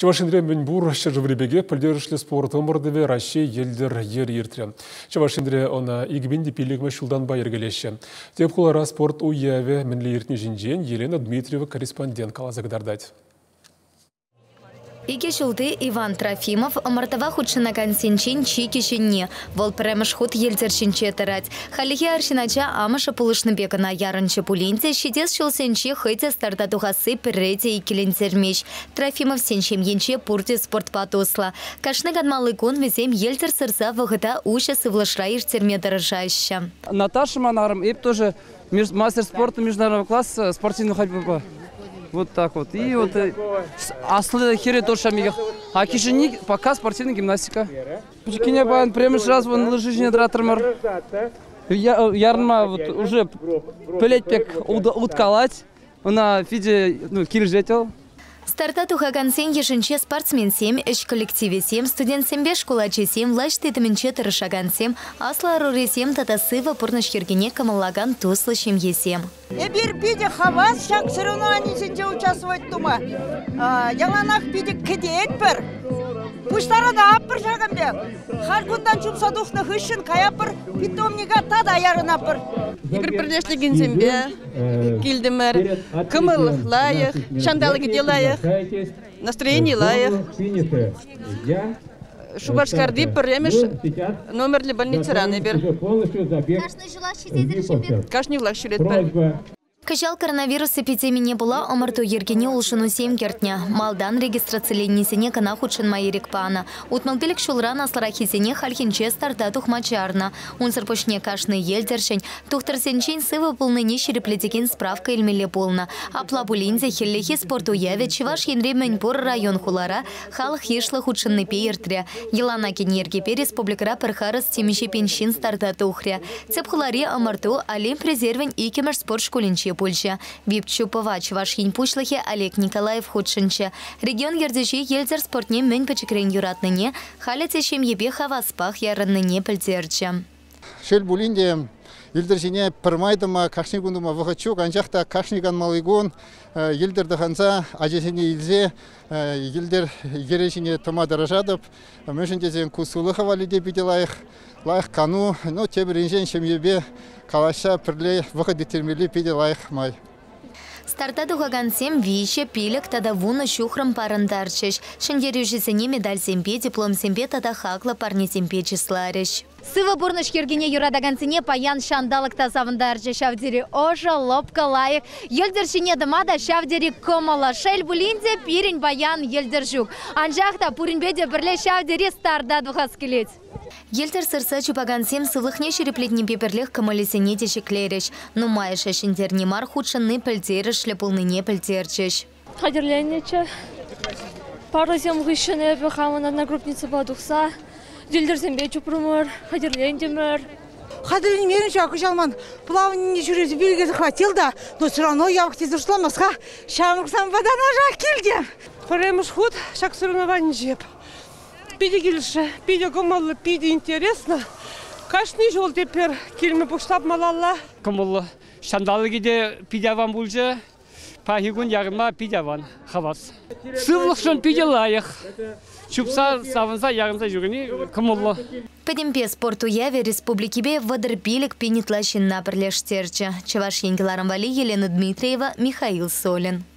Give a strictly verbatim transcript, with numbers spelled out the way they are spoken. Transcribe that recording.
Чавашинре Мэнбур шыржывребеге пілдерішлі спорт омырдыве Россия елдер ер ертірі. Чавашинре она игбенде пилігмі шулдан байыр келеші. Теп құлара спорт уяве мінлі ертіне жинжен Елена Дмитриева корреспондент қалазагдардать. Ике шулты Иван Трофимов омартава худшина консенчин чикишинне. Вол премеш худ елдершинче тарать. Халихи аршинача амаша пулышны бекана ярынчы пулинте шидес шулсенче хыйте стартатухасы перрете и келентермеш. Трофимов сенчем енче пурте спортпатусла. Кашны гадмалы кун везем елдер сырса вғыта уша сывлашраиш терме дорожаща. Наташа Манаром, и тоже мастер спорта международного класса спортивного ходьбы. Вот так вот. И вот аслы хере тоже шамигах. А кишини пока спортивная гимнастика. Пучкиня бан премеш раз вон лыжи дратормар. Ярма вот уже пелеть пек уткалать. На фиде ну киржетел. Стартатуха консен ешенче спортсмен семь, эш коллективе семь, студент семь, школачи семь, влашты таменче тарышаган семь, асла аруре семь, татасыва пурнашкергене камалаган туслы семье семь. Эбир пиде хавас шак соревнований сенче участвовать тума. Яланах пиде кедет пер. Пуштара да аппыр шагамбе. Харгундан чупсадухны хышын каяпыр питомнига тада ярына пыр. Игорь Пердешлигин зембе, Кильдемер, Камыл лаях, Шандалги делаях, настроение лаях. Шубашкарди премеш номер для больницы Ранебер. Каждый влак щелет. Качал коронавирус эпидемии не было, омарту ергене улшыну семь кертня. Малдан регистрацияльнесене кана худшын майырик пана. Утмалдылик шулран асларахизене хальхинче стартатух мачарна. Унсыр почне кашны елдершень. Тухтарсенчен сывы полныне шереплетеген справка илмеле полна. Апла булинзе хеллехи спорту яве чеваш енре Мэнбур район хулара халх ешлы худшынны пейертре. Елана кенерге республикара перхарас темище пеншин стартатухря. Цепхулари омарту алим презервен икемеш спорт школинче Польша. Випчупова Чувашин пушлахе Олег Николаев худшинче. Регион ердежи елдер спортне мэн пачекрен юратныне, халятешем ебе хаваспах яранныне пальтерче. Шел булинде елдержине пырмайдыма кашнигундыма вахачук, анжақта кашниган малыгун, елдер даханса, ажесене илзе, елдер ережине тома дорожадып, мөшіндезен кусулы хавалиде биделайық, лайық кану, но тебір инжен шемьебе калаша пірле вахады термелі биделайық май. Стартатуха гансем вище пилек тада вуна шухрам парандарчеш. Шендерюжесене медаль семпе, диплом семпе тада хакла парни семпе числареш. Сыва бурныш кергене юрадагансене паян шандалык тазавындарче шавдери ожа лопка лайық. Елдершине дымада шавдери комала. Шель булинде пирень баян елдержук. Анжақта пуринбеде бірле шавдери стартатуха скелет. Елтер сырса чупагансем сывлыхне шереплетне пеперлех камалесене тешеклереш. Но майша шендерне мар худшынны пальтереш шлепылныне пальтерчеш. Хадерленнече. Пару зем гыщене бехаман одногруппница бадухса. Елдерсем бе чупрумыр, хадерлендемер. Хадерлен мерін шаку жалман плавание жүресі белге захватил да, но все равно я в тезу шла Москва, шамруксам водана жак келдем. Премеш худ шак соревнований жеп. Пиде гильше, пиде гомаллы, пиде интересно. Кашный жол тепер кельме буштап малалла. Камылы шандалы гиде пидяван булже, пахигун ярма пидяван хавас. Сывлықшын пиде лайық. Чупса савынса ярымса жүргені камылы. Педемпе спорту яве республикибе вадырпилик пенитлащин напрлештерче. Чаваш енгеларам вали Елена Дмитриева, Михаил Солин.